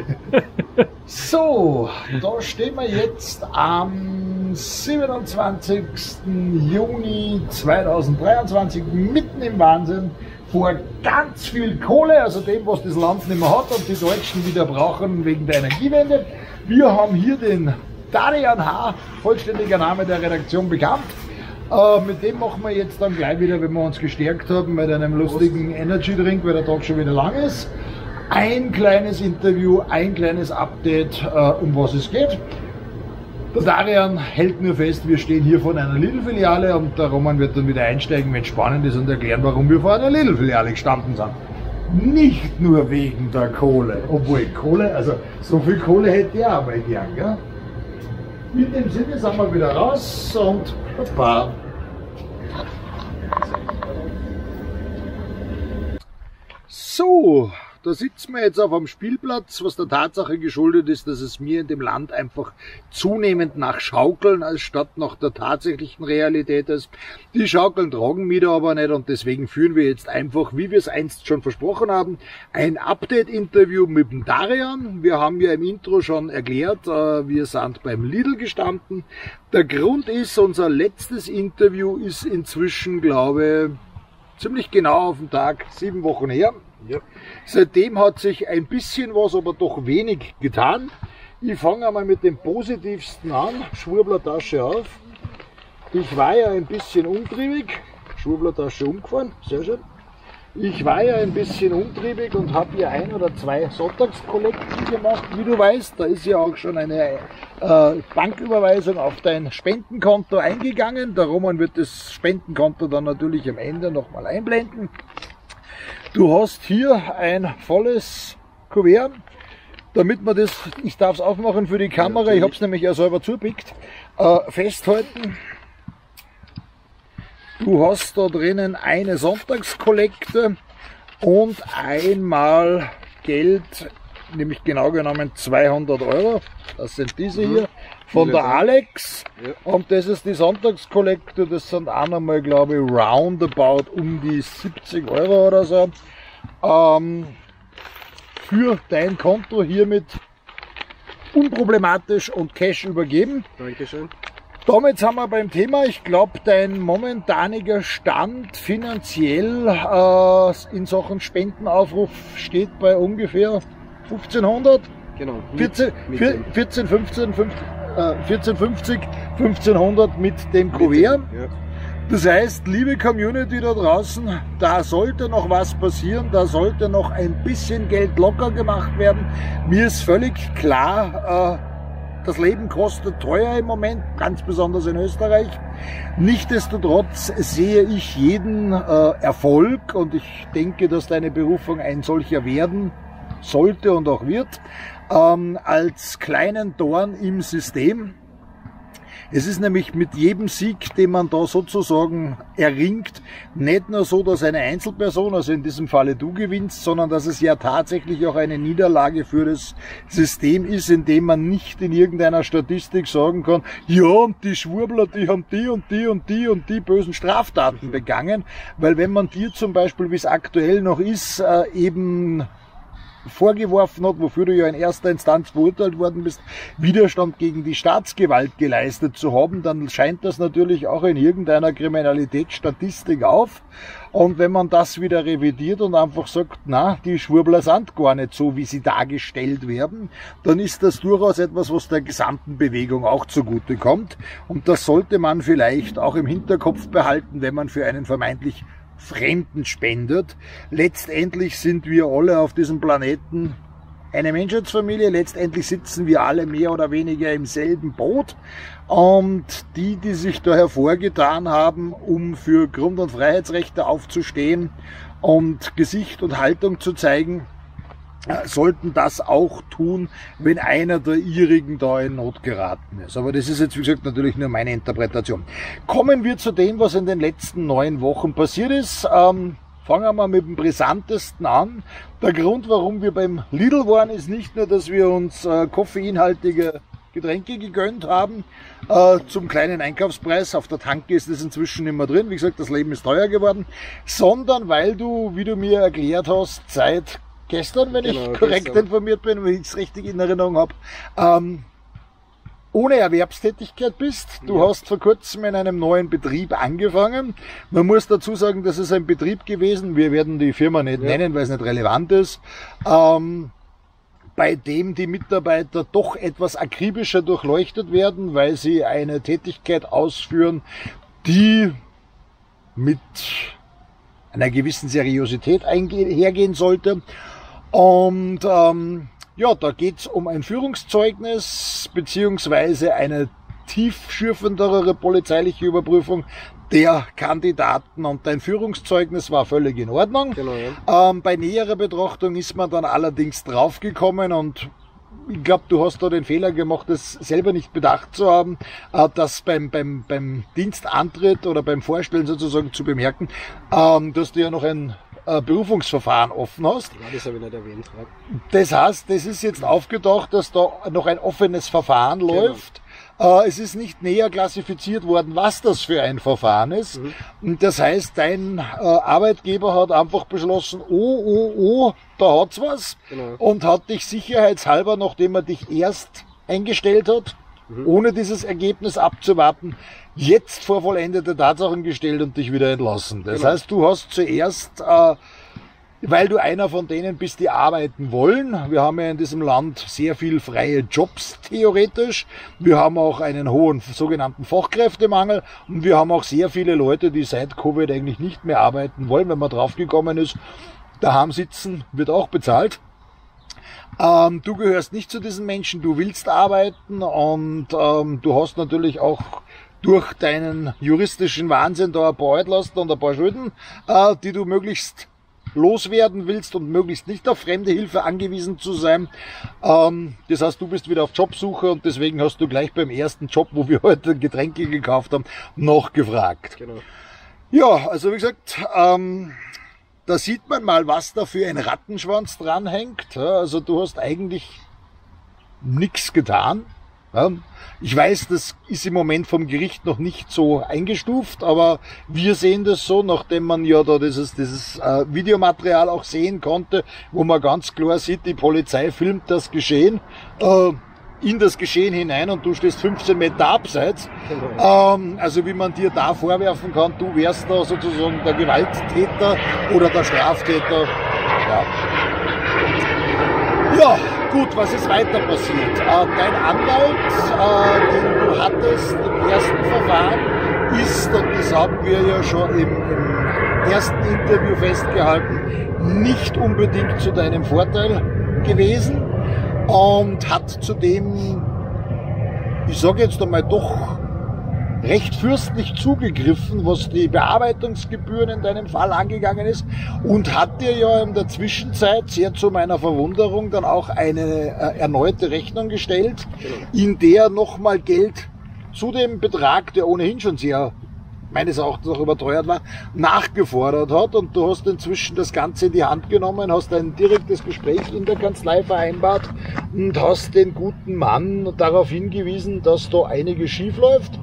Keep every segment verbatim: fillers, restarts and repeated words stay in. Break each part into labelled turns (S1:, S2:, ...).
S1: So, da stehen wir jetzt am siebenundzwanzigsten Juni zweitausenddreiundzwanzig mitten im Wahnsinn vor ganz viel Kohle, also dem, was das Land nicht mehr hat und die Deutschen wieder brauchen wegen der Energiewende. Wir haben hier den Darian H., vollständiger Name der Redaktion bekannt. Äh, mit dem machen wir jetzt dann gleich wieder, wenn wir uns gestärkt haben, mit einem lustigen Energy Drink, weil der Tag schon wieder lang ist. Ein kleines Interview, ein kleines Update, äh, um was es geht. Der Darian hält nur fest, wir stehen hier vor einer Lidl-Filiale und der Roman wird dann wieder einsteigen, wenn es spannend ist und erklären, warum wir vor einer Lidl-Filiale gestanden sind. Nicht nur wegen der Kohle, obwohl Kohle, also so viel Kohle hätte ich auch mal gern, gell? Mit dem Sinne sind wir wieder raus und Papa. So, da sitzen wir jetzt auf einem Spielplatz, was der Tatsache geschuldet ist, dass es mir in dem Land einfach zunehmend nach Schaukeln als statt nach der tatsächlichen Realität ist. Die Schaukeln tragen mich da aber nicht und deswegen führen wir jetzt einfach, wie wir es einst schon versprochen haben, ein Update-Interview mit dem Darian. Wir haben ja im Intro schon erklärt, wir sind beim Lidl gestanden. Der Grund ist, unser letztes Interview ist inzwischen, glaube ich, ziemlich genau auf den Tag sieben Wochen her. Ja. Seitdem hat sich ein bisschen was, aber doch wenig getan. Ich fange einmal mit dem Positivsten an. Schwurblertasche auf. Ich war ja ein bisschen umtriebig. Schwurblertasche umgefahren, sehr schön. Ich war ja ein bisschen umtriebig und habe hier ein oder zwei Sonntagskollekten gemacht. Wie du weißt, da ist ja auch schon eine äh, Banküberweisung auf dein Spendenkonto eingegangen. Der Roman wird das Spendenkonto dann natürlich am Ende nochmal einblenden. Du hast hier ein volles Kuvert, damit man das, ich darf es aufmachen für die Kamera, ich habe es nämlich ja selber zupickt, äh, festhalten. Du hast da drinnen eine Sonntagskollekte und einmal Geld, nämlich genau genommen zweihundert Euro, das sind diese hier, von der Alex, ja. Und das ist die Sonntagskollekte, das sind auch nochmal, glaube ich, roundabout um die siebzig Euro oder so, ähm, für dein Konto hiermit unproblematisch und Cash übergeben. Dankeschön. Damit sind wir beim Thema. Ich glaube, dein momentaniger Stand finanziell äh, in Sachen Spendenaufruf steht bei ungefähr fünfzehnhundert. Genau. vierzehn, vierzehn, fünfzehn, vierzehn fünfzig, fünfzehnhundert mit dem Kuvert. Ja. Das heißt, liebe Community da draußen, da sollte noch was passieren, da sollte noch ein bisschen Geld locker gemacht werden. Mir ist völlig klar, äh, das Leben kostet teuer im Moment, ganz besonders in Österreich. Nichtsdestotrotz sehe ich jeden äh, Erfolg und ich denke, dass deine Berufung ein solcher werden sollte und auch wird, ähm, als kleinen Dorn im System. Es ist nämlich mit jedem Sieg, den man da sozusagen erringt, nicht nur so, dass eine Einzelperson, also in diesem Falle du gewinnst, sondern dass es ja tatsächlich auch eine Niederlage für das System ist, in dem man nicht in irgendeiner Statistik sagen kann, ja, und die Schwurbler, die haben die und die und die und die bösen Straftaten begangen, weil wenn man dir zum Beispiel, wie es aktuell noch ist, äh, eben vorgeworfen hat, wofür du ja in erster Instanz verurteilt worden bist, Widerstand gegen die Staatsgewalt geleistet zu haben, dann scheint das natürlich auch in irgendeiner Kriminalitätsstatistik auf. Und wenn man das wieder revidiert und einfach sagt, na, die Schwurbler sind gar nicht so, wie sie dargestellt werden, dann ist das durchaus etwas, was der gesamten Bewegung auch zugute kommt. Und das sollte man vielleicht auch im Hinterkopf behalten, wenn man für einen vermeintlich Fremden spendet. Letztendlich sind wir alle auf diesem Planeten eine Menschheitsfamilie. Letztendlich sitzen wir alle mehr oder weniger im selben Boot. Und die, die sich da hervorgetan haben, um für Grund- und Freiheitsrechte aufzustehen und Gesicht und Haltung zu zeigen, sollten das auch tun, wenn einer der ihrigen da in Not geraten ist. Aber das ist jetzt, wie gesagt, natürlich nur meine Interpretation. Kommen wir zu dem, was in den letzten neun Wochen passiert ist. Ähm, fangen wir mal mit dem Brisantesten an. Der Grund, warum wir beim Lidl waren, ist nicht nur, dass wir uns äh, koffeinhaltige Getränke gegönnt haben, äh, zum kleinen Einkaufspreis. Auf der Tanke ist es inzwischen immer drin. Wie gesagt, das Leben ist teuer geworden. Sondern weil du, wie du mir erklärt hast, seit gestern, wenn
S2: Genau,
S1: ich korrekt
S2: gestern.
S1: informiert bin, wenn ich es richtig in Erinnerung habe, ähm, ohne Erwerbstätigkeit bist. Du
S2: Ja.
S1: hast vor kurzem in einem neuen Betrieb angefangen. Man muss dazu sagen, das ist ein Betrieb gewesen, wir werden die Firma nicht
S2: Ja.
S1: nennen, weil es nicht relevant ist, ähm, bei dem die Mitarbeiter doch etwas akribischer durchleuchtet werden, weil sie eine Tätigkeit ausführen, die mit einer gewissen Seriosität einhergehen sollte. Und ähm, ja, da geht's um ein Führungszeugnis beziehungsweise eine tiefschürfendere polizeiliche Überprüfung der Kandidaten, und dein Führungszeugnis war völlig in Ordnung.
S2: Genau, ja.
S1: Ähm, bei näherer Betrachtung ist man dann allerdings draufgekommen, und ich glaube, du hast da den Fehler gemacht, das selber nicht bedacht zu haben, äh, dass beim, beim, beim Dienstantritt oder beim Vorstellen sozusagen zu bemerken, ähm, dass du ja noch ein äh, Berufungsverfahren offen hast.
S2: Ja, das habe ich nicht erwähnt. Ja.
S1: Das heißt, das ist jetzt aufgetaucht, dass da noch ein offenes Verfahren
S2: Genau.
S1: läuft. Äh, es ist nicht näher klassifiziert worden, was das für ein Verfahren ist.
S2: Mhm.
S1: Und das heißt, dein äh, Arbeitgeber hat einfach beschlossen, oh, oh, oh, da hat's was.
S2: Genau.
S1: Und hat dich sicherheitshalber, nachdem er dich erst eingestellt hat,
S2: Mhm.
S1: ohne dieses Ergebnis abzuwarten, jetzt vor vollendete Tatsachen gestellt und dich wieder entlassen. Das
S2: Genau.
S1: heißt, du hast zuerst, äh, weil du einer von denen bist, die arbeiten wollen. Wir haben ja in diesem Land sehr viel freie Jobs, theoretisch. Wir haben auch einen hohen sogenannten Fachkräftemangel, und wir haben auch sehr viele Leute, die seit Covid eigentlich nicht mehr arbeiten wollen, wenn man draufgekommen ist. Daheim sitzen wird auch bezahlt. Ähm, du gehörst nicht zu diesen Menschen, du willst arbeiten, und ähm, du hast natürlich auch durch deinen juristischen Wahnsinn da ein paar Altlasten und ein paar Schulden, äh, die du möglichst loswerden willst und möglichst nicht auf fremde Hilfe angewiesen zu sein. Ähm, das heißt, du bist wieder auf Jobsuche, und deswegen hast du gleich beim ersten Job, wo wir heute Getränke gekauft haben, nachgefragt.
S2: Genau.
S1: Ja, also wie gesagt, ähm, da sieht man mal, was da für ein Rattenschwanz dranhängt. Ja, also du hast eigentlich nichts getan. Ja, ich weiß, das ist im Moment vom Gericht noch nicht so eingestuft, aber wir sehen das so, nachdem man ja da dieses, dieses äh, Videomaterial auch sehen konnte, wo man ganz klar sieht, die Polizei filmt das Geschehen äh, in das Geschehen hinein, und du stehst fünfzehn Meter abseits.
S2: Genau.
S1: Ähm, also wie man dir da vorwerfen kann, du wärst da sozusagen der Gewalttäter oder der Straftäter. Ja. Ja, gut, was ist weiter passiert? Äh, dein Anwalt, äh, den du hattest im ersten Verfahren, ist, und das haben wir ja schon im, im ersten Interview festgehalten, nicht unbedingt zu deinem Vorteil gewesen, und hat zudem, ich sage jetzt einmal, doch recht fürstlich zugegriffen, was die Bearbeitungsgebühren in deinem Fall angegangen ist, und hat dir ja in der Zwischenzeit, sehr zu meiner Verwunderung, dann auch eine äh, erneute Rechnung gestellt, in der nochmal Geld zu dem Betrag, der ohnehin schon sehr, meines Erachtens auch überteuert war, nachgefordert hat, und du hast inzwischen das Ganze in die Hand genommen, hast ein direktes Gespräch in der Kanzlei vereinbart und hast den guten Mann darauf hingewiesen, dass da einiges schief läuft.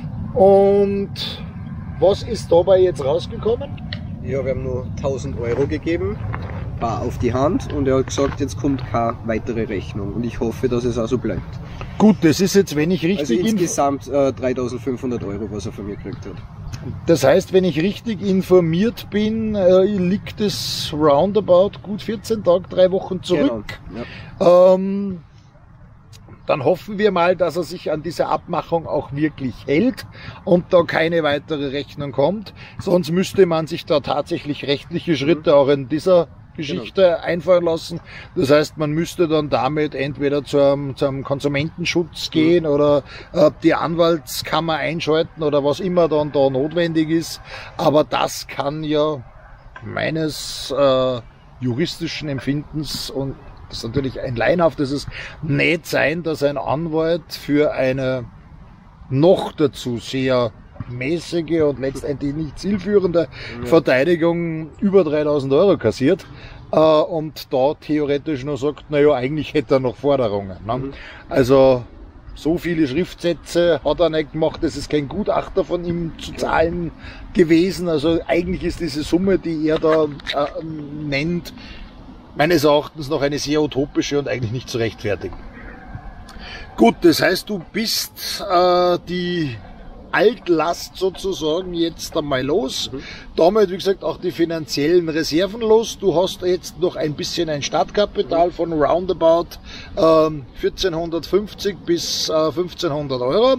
S1: Und was ist dabei jetzt rausgekommen?
S2: Ja, wir haben nur tausend Euro gegeben, bar auf die Hand, und er hat gesagt, jetzt kommt keine weitere Rechnung, und ich hoffe, dass es auch so bleibt.
S1: Gut, das ist jetzt, wenn ich
S2: Also
S1: richtig inf-
S2: insgesamt äh, dreitausendfünfhundert Euro, was er von mir gekriegt hat.
S1: das heißt, wenn ich richtig informiert bin, äh, liegt es roundabout gut vierzehn Tage, drei Wochen zurück.
S2: Genau. Ja.
S1: Ähm, dann hoffen wir mal, dass er sich an diese Abmachung auch wirklich hält und da keine weitere Rechnung kommt. Sonst müsste man sich da tatsächlich rechtliche Schritte auch in dieser Geschichte genau. einfallen lassen. Das heißt, man müsste dann damit entweder zum, zum Konsumentenschutz gehen mhm. oder äh, die Anwaltskammer einschalten oder was immer dann da notwendig ist. Aber das kann ja meines äh, juristischen Empfindens, und das ist natürlich ein laienhaftes, ist nicht sein, dass ein Anwalt für eine noch dazu sehr mäßige und letztendlich nicht zielführende ja. Verteidigung über dreitausend Euro kassiert äh, und da theoretisch nur sagt, naja, eigentlich hätte er noch Forderungen. Ne? Mhm. Also so viele Schriftsätze hat er nicht gemacht, es ist kein Gutachter von ihm zu zahlen gewesen. Also eigentlich ist diese Summe, die er da äh, nennt, meines Erachtens noch eine sehr utopische und eigentlich nicht zu rechtfertigen. Gut, das heißt, du bist äh, die Altlast sozusagen jetzt einmal los. Mhm. Damit, wie gesagt, auch die finanziellen Reserven los. Du hast jetzt noch ein bisschen ein Startkapital von roundabout ähm, vierzehnhundertfünfzig bis äh, fünfzehnhundert Euro.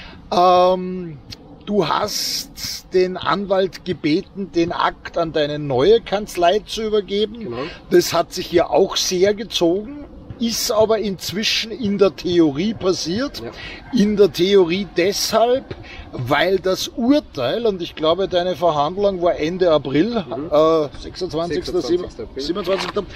S1: Ja. Ähm, du hast den Anwalt gebeten, den Akt an deine neue Kanzlei zu übergeben. Genau. Das hat sich ja auch sehr gezogen. Ist aber inzwischen in der Theorie passiert. Ja. In der Theorie deshalb, weil das Urteil, und ich glaube, deine Verhandlung war Ende April, mhm. äh, sechsundzwanzigsten siebenundzwanzigsten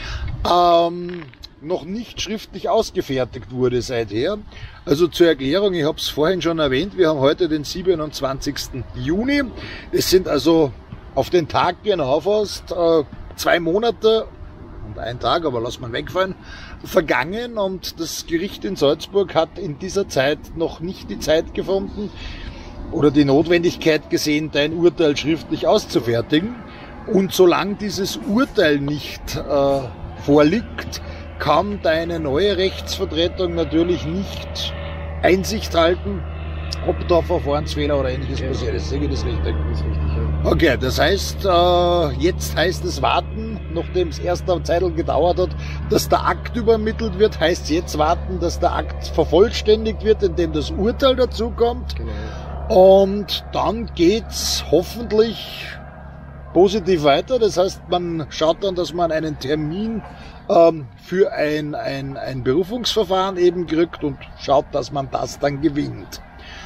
S1: Ähm, noch nicht schriftlich ausgefertigt wurde seither. Also zur Erklärung, ich habe es vorhin schon erwähnt, wir haben heute den siebenundzwanzigsten Juni. Es sind also auf den Tag genau fast äh, zwei Monate und ein Tag, aber lass mal wegfallen, vergangen, und das Gericht in Salzburg hat in dieser Zeit noch nicht die Zeit gefunden oder die Notwendigkeit gesehen, dein Urteil schriftlich auszufertigen. Und solange dieses Urteil nicht äh, vorliegt, kann deine neue Rechtsvertretung natürlich nicht Einsicht halten, ob da Verfahrensfehler oder ähnliches ja, passiert ist. Sehe ich das richtig? Das ist richtig, ja. Okay, das heißt, äh, jetzt heißt es warten, nachdem es erst eine Zeit gedauert hat, dass der Akt übermittelt wird, heißt es jetzt warten, dass der Akt vervollständigt wird, indem das Urteil dazukommt. Genau. Und dann geht's hoffentlich positiv weiter. Das heißt, man schaut dann, dass man einen Termin ähm, für ein, ein, ein Berufungsverfahren eben kriegt und schaut, dass man das dann gewinnt.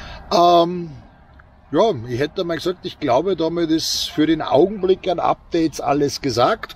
S1: Ähm, ja, ich hätte mal gesagt, ich glaube, damit ist für den Augenblick an Updates alles gesagt.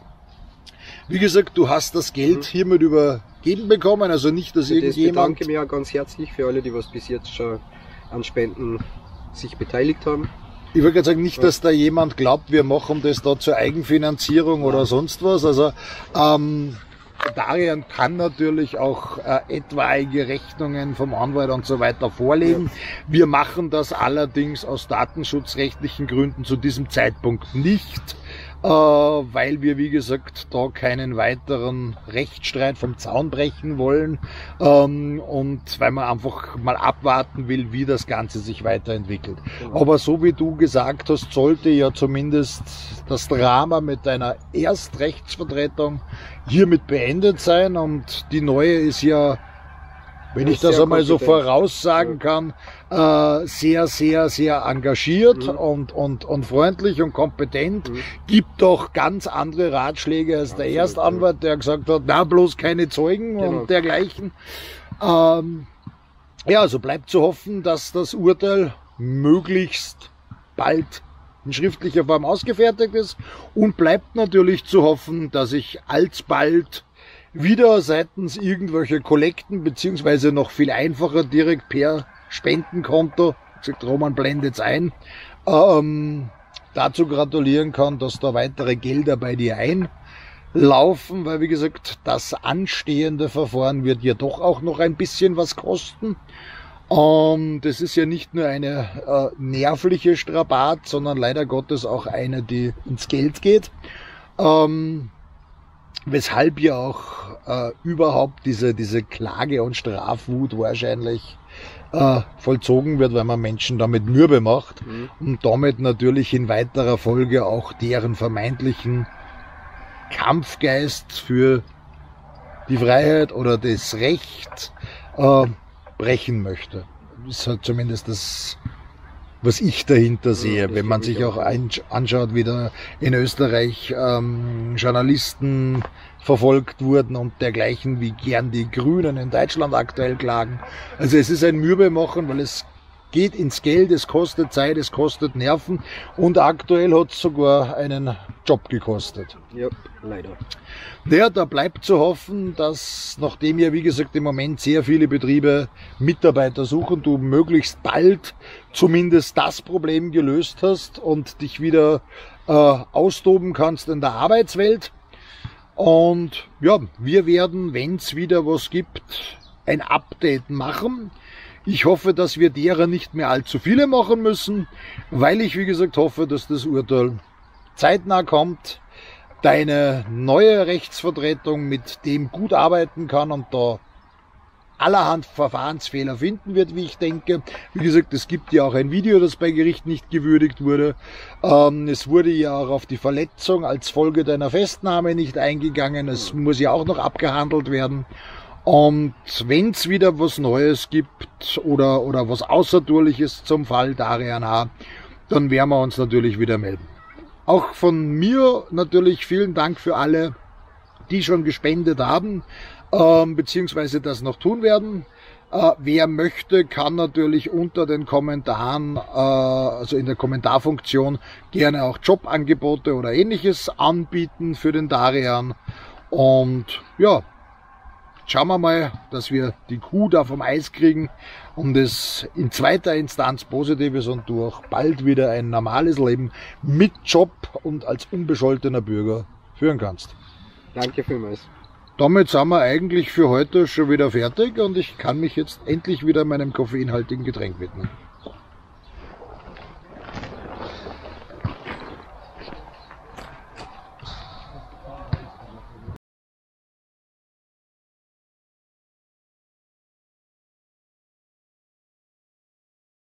S1: Wie gesagt, du hast das Geld hiermit übergeben bekommen, also nicht, dass irgendjemand... Ich
S2: bedanke mich auch ganz herzlich für alle, die was bis jetzt schon an Spenden sich beteiligt haben.
S1: Ich würde gerade sagen, nicht, dass da jemand glaubt, wir machen das da zur Eigenfinanzierung oder sonst was. Also ähm, Darian kann natürlich auch äh, etwaige Rechnungen vom Anwalt und so weiter vorlegen. Ja. Wir machen das allerdings aus datenschutzrechtlichen Gründen zu diesem Zeitpunkt nicht, äh, weil wir, wie gesagt, da keinen weiteren Rechtsstreit vom Zaun brechen wollen, ähm, und weil man einfach mal abwarten will, wie das Ganze sich weiterentwickelt. Genau. Aber so wie du gesagt hast, sollte ja zumindest das Drama mit deiner Erstrechtsvertretung hiermit beendet sein, und die neue ist ja, wenn ich das einmal so voraussagen kann, äh, sehr, sehr, sehr engagiert mhm. und, und, und freundlich und kompetent, mhm. gibt doch ganz andere Ratschläge als der Erstanwalt, der gesagt hat, na, bloß keine Zeugen genau. und dergleichen. Ähm, ja, also bleibt zu hoffen, dass das Urteil möglichst bald in schriftlicher Form ausgefertigt ist, und bleibt natürlich zu hoffen, dass ich alsbald wieder seitens irgendwelcher Kollekten, beziehungsweise noch viel einfacher direkt per Spendenkonto, sagt Roman blendet's ein, ähm, dazu gratulieren kann, dass da weitere Gelder bei dir einlaufen, weil wie gesagt, das anstehende Verfahren wird ja doch auch noch ein bisschen was kosten. Und das ist ja nicht nur eine äh, nervliche Strapaze, sondern leider Gottes auch eine, die ins Geld geht. Ähm, weshalb ja auch äh, überhaupt diese, diese Klage- und Strafwut wahrscheinlich äh, vollzogen wird, weil man Menschen damit mürbe macht mhm. und damit natürlich in weiterer Folge auch deren vermeintlichen Kampfgeist für die Freiheit oder das Recht äh, brechen möchte. Das ist halt zumindest das, was ich dahinter sehe. Ja, wenn man sich auch anschaut, wie da in Österreich ähm, Journalisten verfolgt wurden und dergleichen, wie gern die Grünen in Deutschland aktuell klagen. Also es ist ein Mürbemachen, weil es geht ins Geld, es kostet Zeit, es kostet Nerven, und aktuell hat es sogar einen Job gekostet.
S2: Ja, leider.
S1: Ja, da bleibt zu hoffen, dass, nachdem ja wie gesagt im Moment sehr viele Betriebe Mitarbeiter suchen, du möglichst bald zumindest das Problem gelöst hast und dich wieder äh, austoben kannst in der Arbeitswelt. Und ja, wir werden, wenn es wieder was gibt, ein Update machen. Ich hoffe, dass wir derer nicht mehr allzu viele machen müssen, weil ich, wie gesagt, hoffe, dass das Urteil zeitnah kommt. deine neue Rechtsvertretung mit dem gut arbeiten kann und da allerhand Verfahrensfehler finden wird, wie ich denke. Wie gesagt, es gibt ja auch ein Video, das bei Gericht nicht gewürdigt wurde. Ähm, es wurde ja auch auf die Verletzung als Folge deiner Festnahme nicht eingegangen. Es muss ja auch noch abgehandelt werden. Und wenn es wieder was Neues gibt oder, oder was Außertourliches zum Fall Darian H., dann werden wir uns natürlich wieder melden. Auch von mir natürlich vielen Dank für alle, die schon gespendet haben, ähm, beziehungsweise das noch tun werden. Äh, wer möchte, kann natürlich unter den Kommentaren, äh, also in der Kommentarfunktion, gerne auch Jobangebote oder ähnliches anbieten für den Darian. Und ja, schauen wir mal, dass wir die Kuh da vom Eis kriegen und es in zweiter Instanz Positives und durch bald wieder ein normales Leben mit Job und als unbescholtener Bürger führen kannst.
S2: Danke vielmals.
S1: Damit sind wir eigentlich für heute schon wieder fertig und ich kann mich jetzt endlich wieder meinem koffeinhaltigen Getränk widmen.